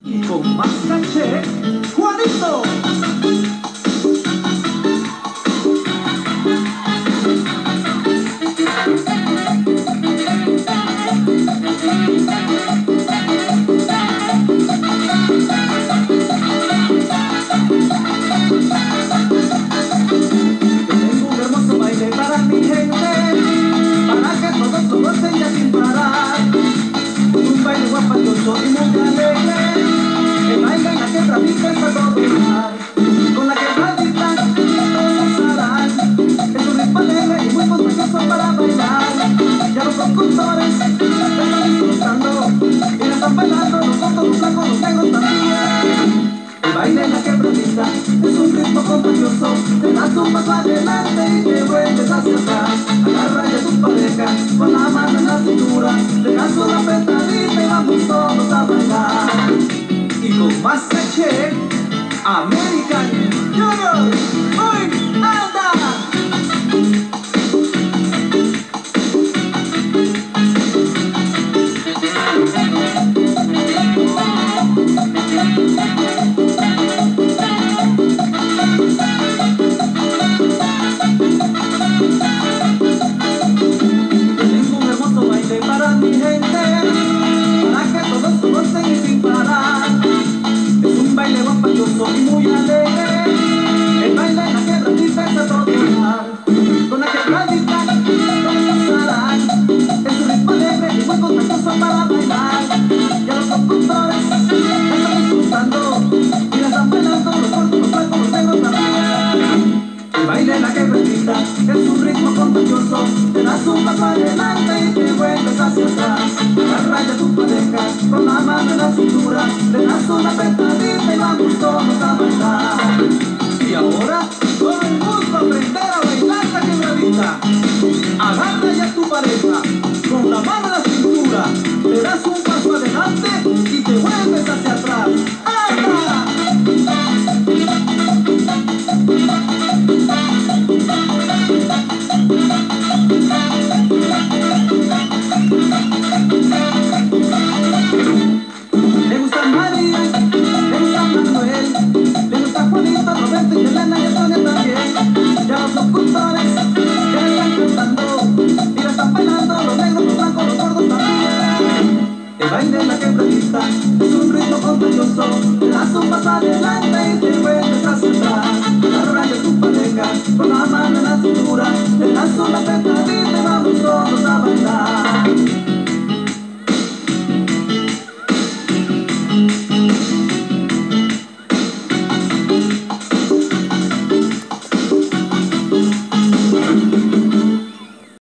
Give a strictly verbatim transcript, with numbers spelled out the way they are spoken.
Y con más caché, Juanito. Y muy alegre, el baile en la que practica está todo lugar. Con la que practican todos gozarán. Es un ritmo alegre y muy contagioso para bailar. Ya los conductores están disfrutando y la están bailando los cortos, los blancos, los negros también. El baile en la que practica es un ritmo contagioso. Te das un paso adelante y te vuelves hacia atrás. Agarra ya a tu pareja con la mano en la cintura. Te das una apretadita y vamos todos a bailar. Y con más caché, American Junior, hoy anda. Para mi gente, para que todos se gocen y sin parar. Es un baile guapatoso y muy alegre, el baile en la que practica es a todo lugar. Con la que practica todos gozarán. Es un ritmo alegre y muy contagioso para bailar. Ya los conductores están disfrutando y la están bailando los cortos, los blancos, los negros también. El baile en la que practica es un ritmo contagioso. Te das un paso adelante y te vuelves hacia atrás. Agarra ya tu pareja con la mano en la cintura. Te das una apretadita y vamos todos a bailar. Y ahora todo el mundo a aprender a bailar la quebradita. Agarra ya tu pareja con la mano en la cintura. Te das un paso adelante y te vuelves hacia atrás. ¡Anda! Le gusta María, le gusta Manuel, le gusta Juanito, Roberto y Elena y Antonia también. Ya los locutores ya le están cantando y la están bailando los negros, los blancos, los gordos también. El baile en la que practica es un ritmo contagioso. Te das un paso adelante y te vuelves hacia atrás. Agarra ya tu pareja con la mano en la cintura. Te das una peta